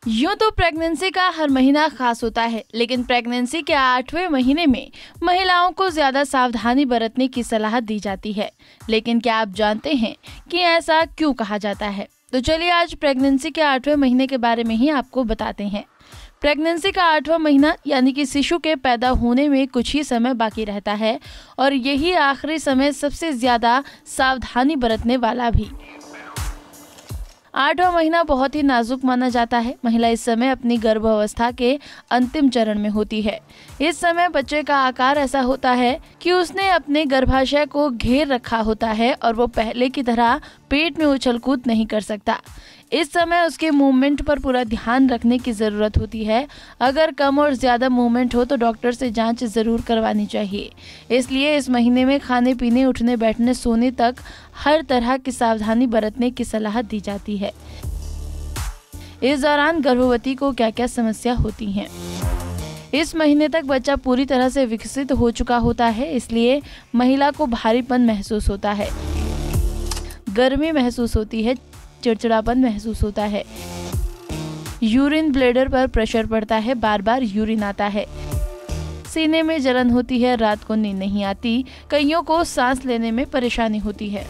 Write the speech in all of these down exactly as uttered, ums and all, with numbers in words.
यूँ तो प्रेगनेंसी का हर महीना खास होता है, लेकिन प्रेगनेंसी के आठवें महीने में महिलाओं को ज्यादा सावधानी बरतने की सलाह दी जाती है। लेकिन क्या आप जानते हैं कि ऐसा क्यों कहा जाता है? तो चलिए आज प्रेगनेंसी के आठवें महीने के बारे में ही आपको बताते हैं। प्रेगनेंसी का आठवां महीना यानी कि शिशु के पैदा होने में कुछ ही समय बाकी रहता है और यही आखिरी समय सबसे ज्यादा सावधानी बरतने वाला भी। आठवां महीना बहुत ही नाजुक माना जाता है। महिला इस समय अपनी गर्भावस्था के अंतिम चरण में होती है। इस समय बच्चे का आकार ऐसा होता है कि उसने अपने गर्भाशय को घेर रखा होता है और वो पहले की तरह पेट में उछल कूद नहीं कर सकता। इस समय उसके मूवमेंट पर पूरा ध्यान रखने की ज़रूरत होती है। अगर कम और ज़्यादा मूवमेंट हो तो डॉक्टर से जांच ज़रूर करवानी चाहिए। इसलिए इस महीने में खाने पीने, उठने बैठने, सोने तक हर तरह की सावधानी बरतने की सलाह दी जाती है। इस दौरान गर्भवती को क्या क्या समस्या होती हैं? इस महीने तक बच्चा पूरी तरह से विकसित हो चुका होता है, इसलिए महिला को भारीपन महसूस होता है, गर्मी महसूस होती है, चिड़चिड़ापन महसूस होता है, यूरिन ब्लैडर पर प्रेशर पड़ता है, बार बार यूरिन आता है, सीने में जलन होती है, रात को नींद नहीं आती, कईयों को सांस लेने में परेशानी होती है।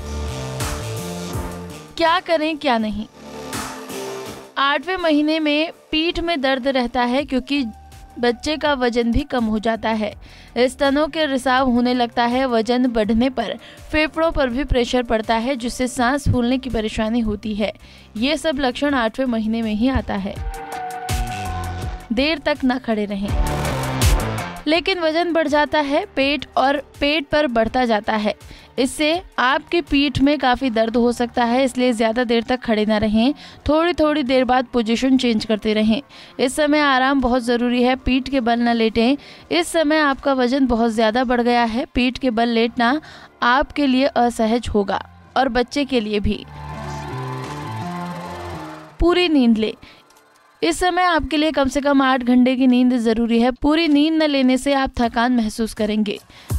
क्या करें क्या नहीं? आठवें महीने में पीठ में दर्द रहता है क्योंकि बच्चे का वजन भी कम हो जाता है। स्तनों के रिसाव होने लगता है। वजन बढ़ने पर फेफड़ों पर भी प्रेशर पड़ता है, जिससे सांस फूलने की परेशानी होती है। ये सब लक्षण आठवें महीने में ही आता है। देर तक न खड़े रहें, लेकिन वजन बढ़ जाता है, पेट और पेट पर बढ़ता जाता है। इससे आपकी पीठ में काफ़ी दर्द हो सकता है, इसलिए ज़्यादा देर तक खड़े ना रहें। थोड़ी थोड़ी देर बाद पोजीशन चेंज करते रहें। इस समय आराम बहुत ज़रूरी है। पीठ के बल न लेटें। इस समय आपका वजन बहुत ज़्यादा बढ़ गया है। पीठ के बल लेटना आपके लिए असहज होगा और बच्चे के लिए भी। पूरी नींद ले। इस समय आपके लिए कम से कम आठ घंटे की नींद जरूरी है। पूरी नींद न लेने से आप थकान महसूस करेंगे।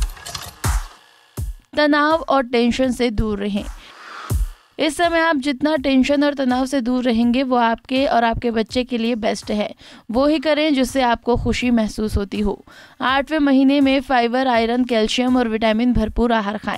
तनाव और टेंशन से दूर रहें। इस समय आप जितना टेंशन और तनाव से दूर रहेंगे वो आपके और आपके बच्चे के लिए बेस्ट है। वो ही करें जिससे आपको खुशी महसूस होती हो। आठवें महीने में फाइबर, आयरन, कैल्शियम और विटामिन भरपूर आहार खाएं।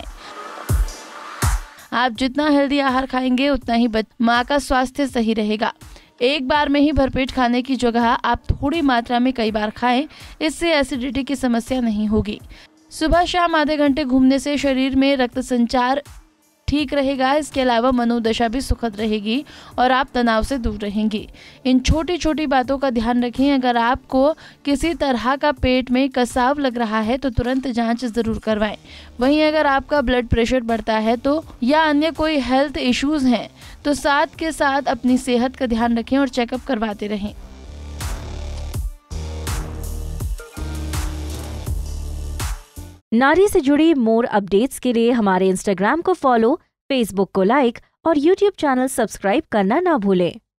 आप जितना हेल्दी आहार खाएंगे उतना ही माँ का स्वास्थ्य सही रहेगा। एक बार में ही भरपेट खाने की जगह आप थोड़ी मात्रा में कई बार खाएं। इससे एसिडिटी की समस्या नहीं होगी। सुबह शाम आधे घंटे घूमने से शरीर में रक्त संचार ठीक रहेगा। इसके अलावा मनोदशा भी सुखद रहेगी और आप तनाव से दूर रहेंगी। इन छोटी छोटी बातों का ध्यान रखें। अगर आपको किसी तरह का पेट में कसाव लग रहा है तो तुरंत जांच जरूर करवाएं। वहीं अगर आपका ब्लड प्रेशर बढ़ता है तो या अन्य कोई हेल्थ इश्यूज हैं तो साथ के साथ अपनी सेहत का ध्यान रखें और चेकअप करवाते रहें। नारी से जुड़ी मोर अपडेट्स के लिए हमारे इंस्टाग्राम को फॉलो, फेसबुक को लाइक और यूट्यूब चैनल सब्सक्राइब करना ना भूलें।